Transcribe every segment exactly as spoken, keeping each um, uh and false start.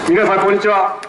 皆さんこんにちは。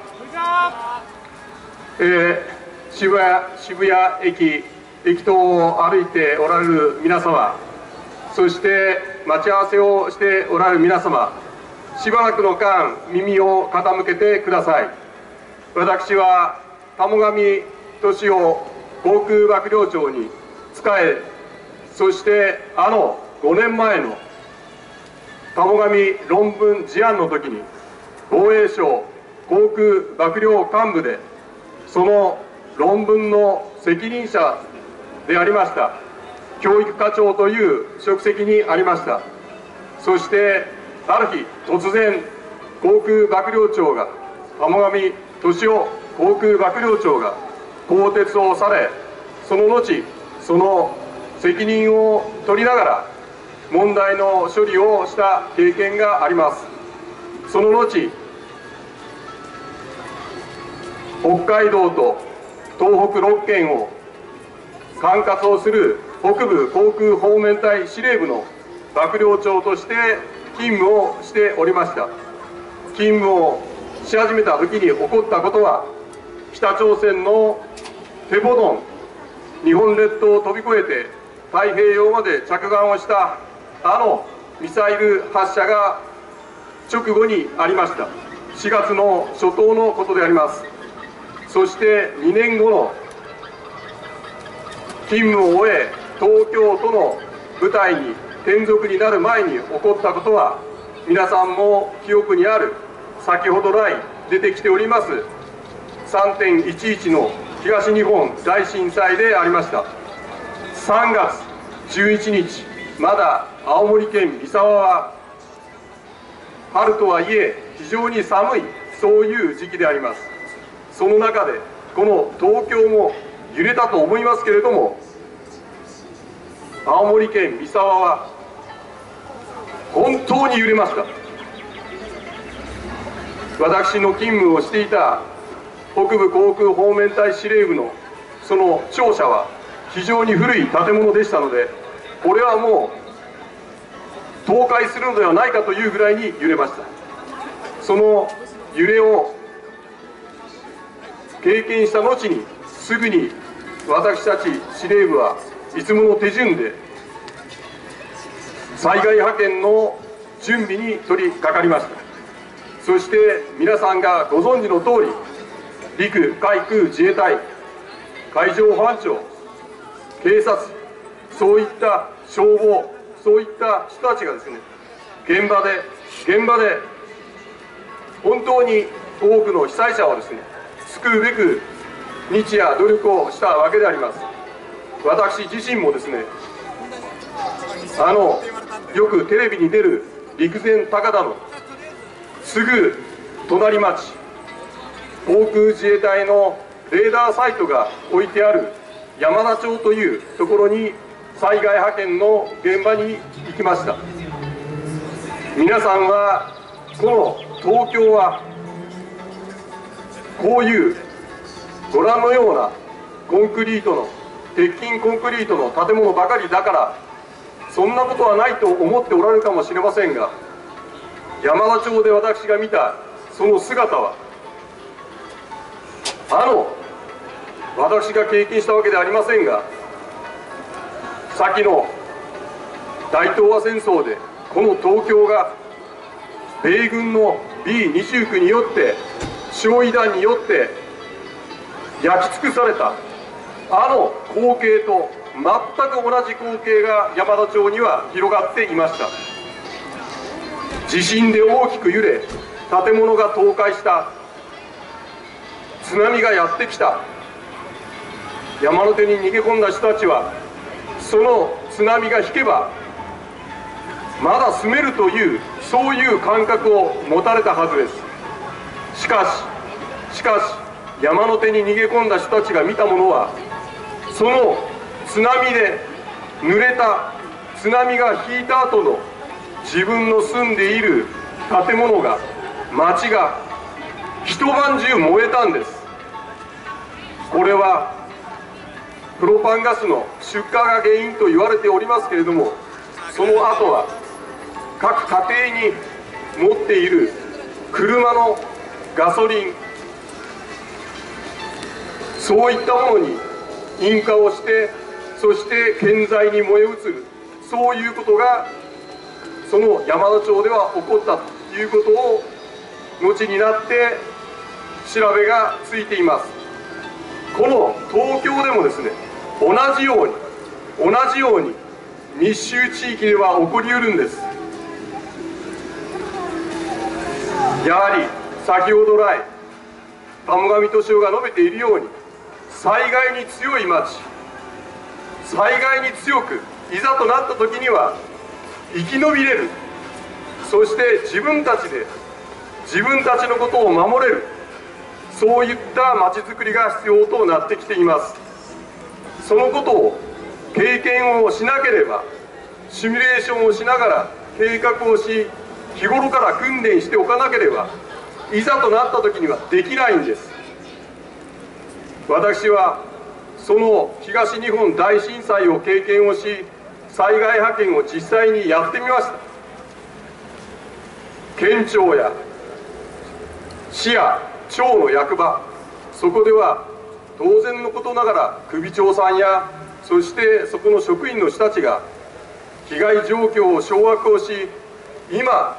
えー、渋谷渋谷駅駅頭を歩いておられる皆様、そして待ち合わせをしておられる皆様、しばらくの間耳を傾けてください。私は田母神俊夫航空幕僚長に仕え、そしてあのごねんまえの田母神論文事案の時に防衛省航空幕僚監部でその論文の責任者でありました教育課長という職責にありました。そしてある日突然航空幕僚長が田母神俊夫航空幕僚長が更迭をされ、その後その責任を取りながら問題の処理をした経験があります。その後北海道と東北ろっけんを管轄をする北部航空方面隊司令部の幕僚長として勤務をしておりました。勤務をし始めた時に起こったことは、北朝鮮のテポドン、日本列島を飛び越えて太平洋まで着岸をしたあのミサイル発射が直後にありました。しがつの初頭のことであります。そしてにねんごの勤務を終え、東京都の部隊に転属になる前に起こったことは、皆さんも記憶にある先ほど来出てきております さんてんいちいち の東日本大震災でありました。さんがつじゅういちにち、まだ青森県三沢は春とはいえ非常に寒い、そういう時期であります。その中でこの東京も揺れたと思いますけれども、青森県三沢は本当に揺れました。私の勤務をしていた北部航空方面隊司令部のその庁舎は非常に古い建物でしたので、これはもう倒壊するのではないかというぐらいに揺れました。その揺れを経験した後にすぐに私たち司令部はいつもの手順で災害派遣の準備に取り掛かりました。そして皆さんがご存知の通り、陸海空自衛隊、海上保安庁、警察、そういった消防、そういった人たちがですね、現場で現場で本当に多くの被災者をですね救うべく日夜努力をしたわけであります。私自身もですね、あのよくテレビに出る陸前高田のすぐ隣町、航空自衛隊のレーダーサイトが置いてある山田町というところに災害派遣の現場に行きました。皆さんはこの東京はこういうご覧のようなコンクリートの鉄筋コンクリートの建物ばかりだからそんなことはないと思っておられるかもしれませんが、山田町で私が見たその姿は、あの私が経験したわけではありませんが、先の大東亜戦争でこの東京が米軍の ビーにじゅうきゅう によって焼夷弾によって焼き尽くされたあの光景と全く同じ光景が山田町には広がっていました。地震で大きく揺れ建物が倒壊した、津波がやってきた、山の手に逃げ込んだ人たちはその津波が引けばまだ住めるというそういう感覚を持たれたはずです。しかししかし山の手に逃げ込んだ人たちが見たものは、その津波で濡れた、津波が引いた後の自分の住んでいる建物が、町が一晩中燃えたんです。これはプロパンガスの出火が原因と言われておりますけれども、その後は各家庭に持っている車のガソリン、そういったものに引火をして、そして建材に燃え移る、そういうことがその山田町では起こったということを後になって調べがついています。この東京でもですね、同じように同じように密集地域では起こりうるんです。やはり先ほど来田母神俊夫が述べているように、災害に強い町、災害に強くいざとなった時には生き延びれる、そして自分たちで自分たちのことを守れる、そういった町づくりが必要となってきています。そのことを経験をしなければ、シミュレーションをしながら計画をし、日頃から訓練しておかなければ、いざとなった時にはできないんです。私はその東日本大震災を経験をし、災害派遣を実際にやってみました。県庁や市や町の役場、そこでは当然のことながら首長さんや、そしてそこの職員の人たちが被害状況を掌握をし、今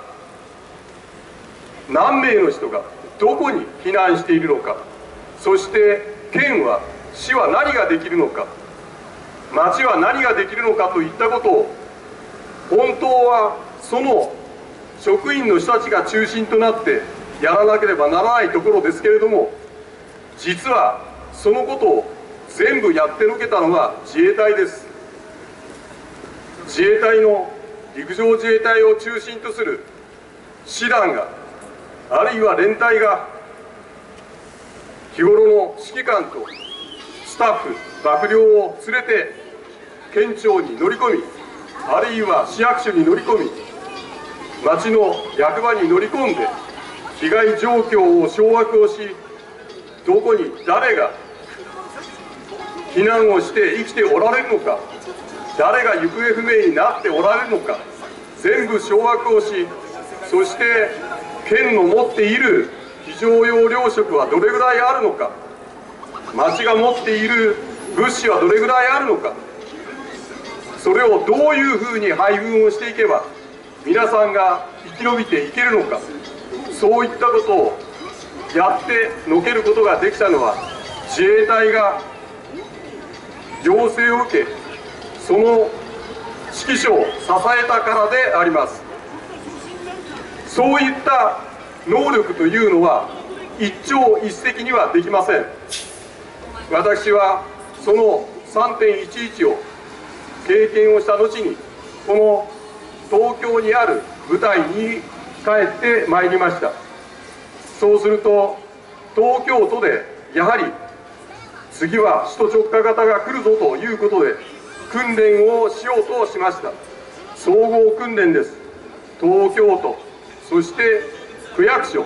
何名の人がどこに避難しているのか、そして県は市は何ができるのか、町は何ができるのかといったことを、本当はその職員の人たちが中心となってやらなければならないところですけれども、実はそのことを全部やってのけたのが自衛隊です。自衛隊の陸上自衛隊を中心とする師団が、あるいは連隊が日頃の指揮官とスタッフ、幕僚を連れて県庁に乗り込み、あるいは市役所に乗り込み、町の役場に乗り込んで被害状況を掌握をし、どこに誰が避難をして生きておられるのか、誰が行方不明になっておられるのか、全部掌握をし、そして県の持っている非常用糧食はどれぐらいあるのか、町が持っている物資はどれぐらいあるのか、それをどういうふうに配分をしていけば皆さんが生き延びていけるのか、そういったことをやってのけることができたのは、自衛隊が要請を受け、その指揮所を支えたからであります。そういった能力というのは一朝一夕にはできません。私はその さんてんいちいち を経験をした後に、この東京にある部隊に帰ってまいりました。そうすると東京都でやはり次は首都直下型が来るぞということで訓練をしようとしました。総合訓練です。東京都、そして区役所、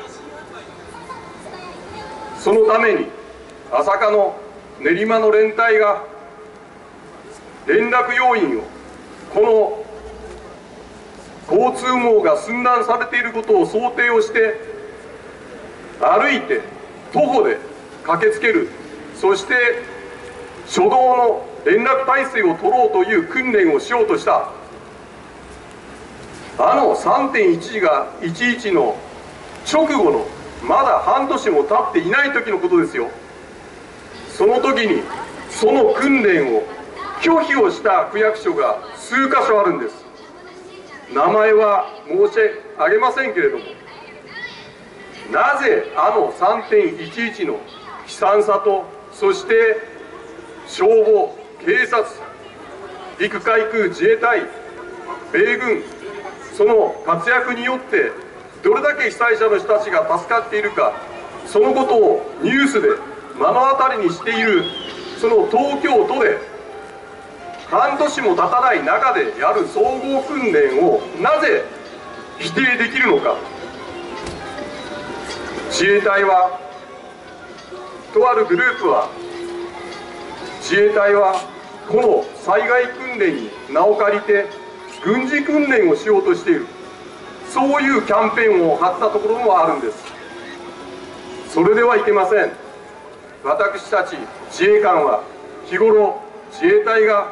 そのために朝霞の練馬の連隊が連絡要員を、この交通網が寸断されていることを想定をして歩いて徒歩で駆けつける、そして初動の連絡体制を取ろうという訓練をしようとした。あの さんてんいちいち がいちいちの直後のまだ半年も経っていない時のことですよ。その時にその訓練を拒否をした区役所が数か所あるんです。名前は申し上げませんけれども、なぜあの さんてんいちいち の悲惨さと、そして消防、警察、陸海空自衛隊、米軍、その活躍によってどれだけ被災者の人たちが助かっているか、そのことをニュースで目の当たりにしているその東京都で半年も経たない中でやる総合訓練をなぜ否定できるのか。自衛隊は、とあるグループは、自衛隊はこの災害訓練に名を借りて軍事訓練をしようとしている、そういうキャンペーンを張ったところもあるんです。 それではいけません。私たち自衛官は日頃、自衛隊が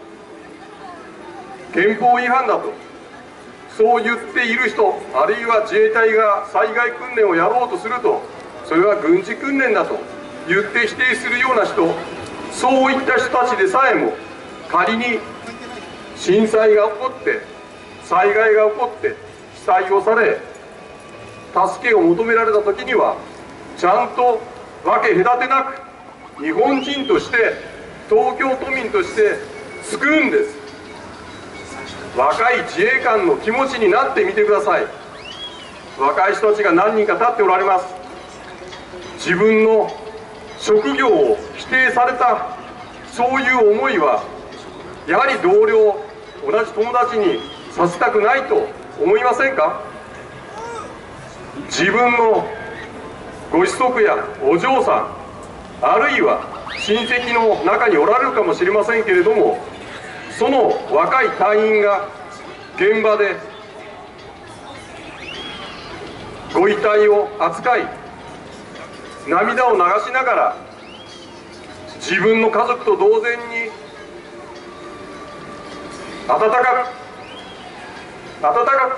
憲法違反だとそう言っている人、あるいは自衛隊が災害訓練をやろうとすると、それは軍事訓練だと言って否定するような人、そういった人たちでさえも、仮に震災が起こって災害が起こって被災をされ助けを求められた時には、ちゃんと分け隔てなく日本人として東京都民として救うんです。若い自衛官の気持ちになってみてください。若い人たちが何人か立っておられます。自分の職業を否定された、そういう思いはやはり同僚、同じ友達にさせたくないと思いませんか？自分のご子息やお嬢さん、あるいは親戚の中におられるかもしれませんけれども、その若い隊員が現場でご遺体を扱い、涙を流しながら自分の家族と同然に温かく温か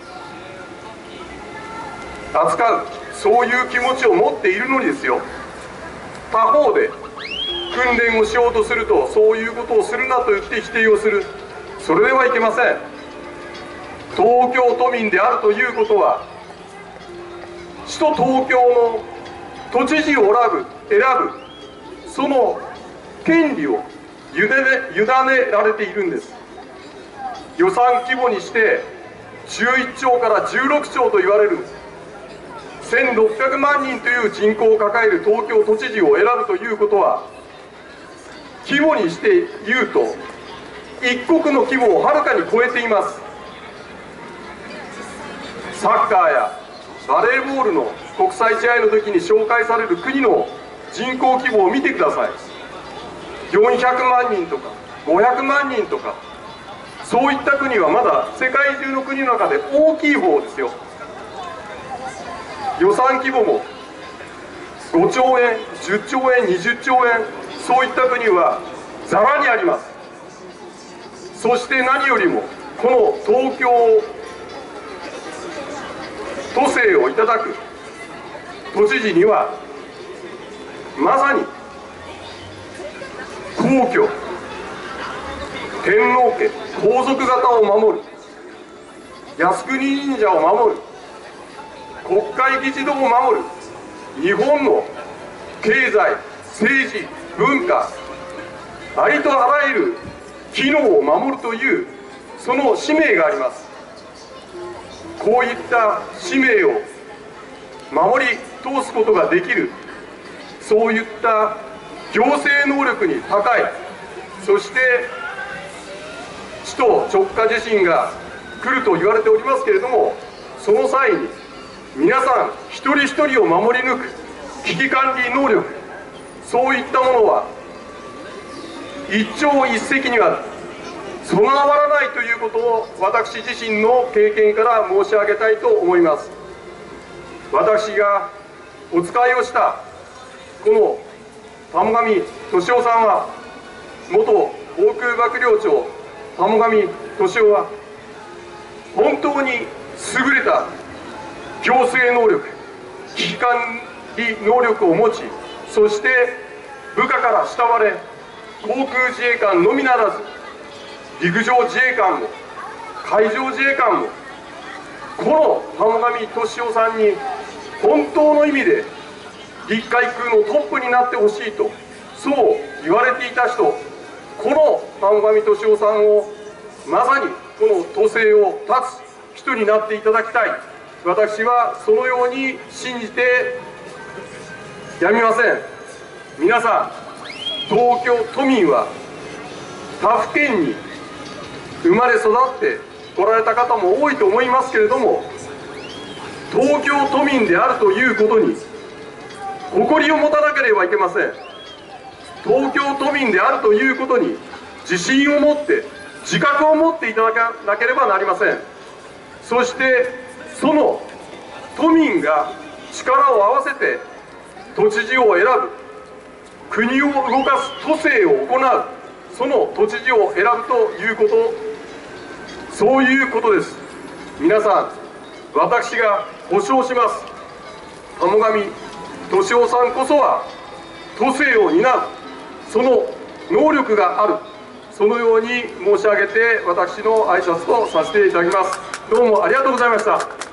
く扱う、そういう気持ちを持っているのにですよ、他方で訓練をしようとすると、そういうことをするなと言って否定をする、それではいけません。東京都民であるということは、首都東京の都知事を選ぶ、選ぶその権利を委ね、委ねられているんです。予算規模にしてじゅういっちょうからじゅうろくちょうと言われるせんろっぴゃくまんにんという人口を抱える東京都知事を選ぶということは、規模にして言うと一国の規模をはるかに超えています。サッカーやバレーボールの国際試合の時に紹介される国の人口規模を見てください。よんひゃくまんにんとかごひゃくまんにんとか、そういった国はまだ世界中の国の中で大きい方ですよ。予算規模もごちょうえん、じゅっちょうえん、にじゅっちょうえん、そういった国はざらにあります。そして何よりもこの東京都政をいただく都知事には、まさに皇居、天皇家、皇族方を守る、靖国神社を守る、国会議事堂を守る、日本の経済、政治、文化、ありとあらゆる機能を守るというその使命があります。こういった使命を守り通すことができる、そういった行政能力に高い、そして首都直下地震が来ると言われておりますけれども、その際に皆さん一人一人を守り抜く危機管理能力、そういったものは一朝一夕には備わらないということを、私自身の経験から申し上げたいと思います。私がお仕えをしたこの田母神俊夫さんは、元航空幕僚長田母神俊夫は本当に優れた行政能力、危機管理能力を持ち、そして部下から慕われ、航空自衛官のみならず陸上自衛官も海上自衛官も、この田母神俊夫さんに本当の意味で陸海空のトップになってほしいと、そう言われていた人、この田母神俊夫さんをまさにこの都政を立つ人になっていただきたい、私はそのように信じてやみません。皆さん、東京都民は他府県に生まれ育っておられた方も多いと思いますけれども、東京都民であるということに誇りを持たなければいけません。東京都民であるということに自信を持って、自覚を持っていただかなければなりません。そしてその都民が力を合わせて都知事を選ぶ、国を動かす都政を行う、その都知事を選ぶということ、そういうことです。皆さん、私が保証します。田母神俊夫さんこそは都政を担う、その能力がある、そのように申し上げて、私の挨拶とさせていただきます。どうもありがとうございました。